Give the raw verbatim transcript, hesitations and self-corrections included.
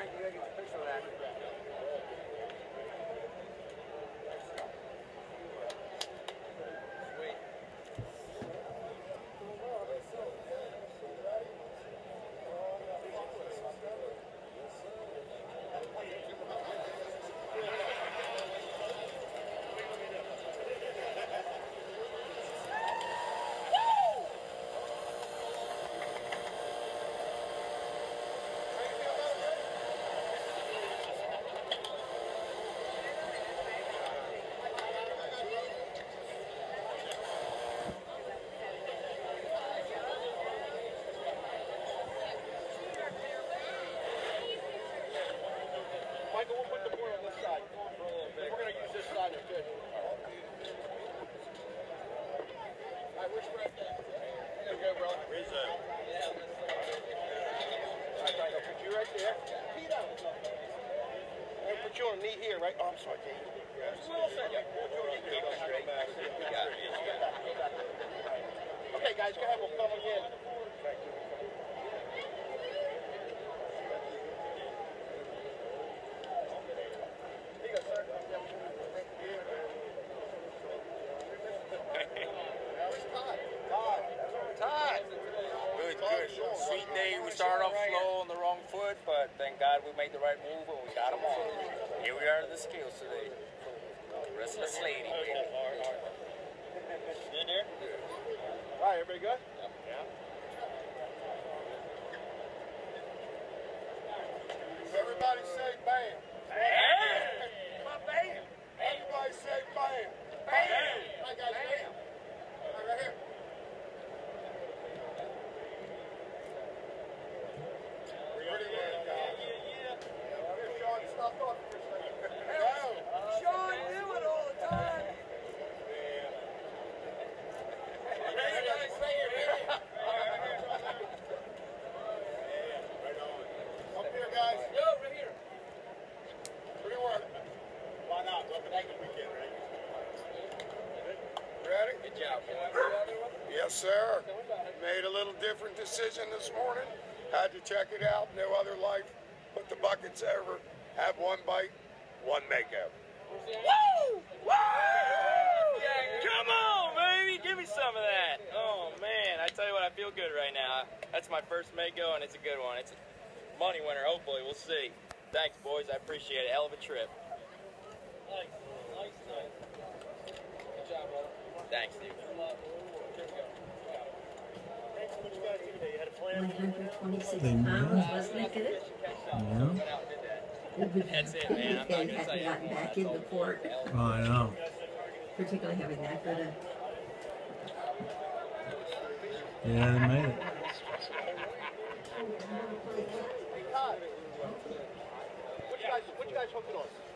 Frank, you gotta get a picture of that. Michael, we'll put the board on this side. We're going to use this side of it. All right, where's Fred? There you go, bro. Where's that? Yeah. All right, Frank, I'll put you right there. Pete out. I'll put you on a knee here, right? Oh, I'm sorry, Dave. Just a little second. Okay, guys, go ahead. We'll come again. Sweet day, we started off slow on the wrong foot, but thank God we made the right move and we got them all. Here we are at the scales today. Restless lady, baby. In there? All right, everybody good? Yep. Yeah. Everybody say bam. Bam! My bam! Everybody say bam. Bam! Bam! I got bam. Bam. All right, right here. Yes, sir. Made a little different decision this morning. Had to check it out. No other life. Put the buckets over. Have one bite, one makeout. Woo! Woo! Come on, baby. Give me some of that. Oh, man. I tell you what, I feel good right now. That's my first Mako, and it's a good one. It's a money winner, hopefully. We'll see. Thanks, boys. I appreciate it. Hell of a trip. Nice. Nice, nice. Good job, brother. Thanks, Steve. one hundred twenty-six pounds, wasn't it good? Yeah. That's it, man. I'm not And gonna hadn't tell you. gotten back into port, Oh, I know. particularly having that good a Yeah, they made it. What you guys, what you guys hooking on?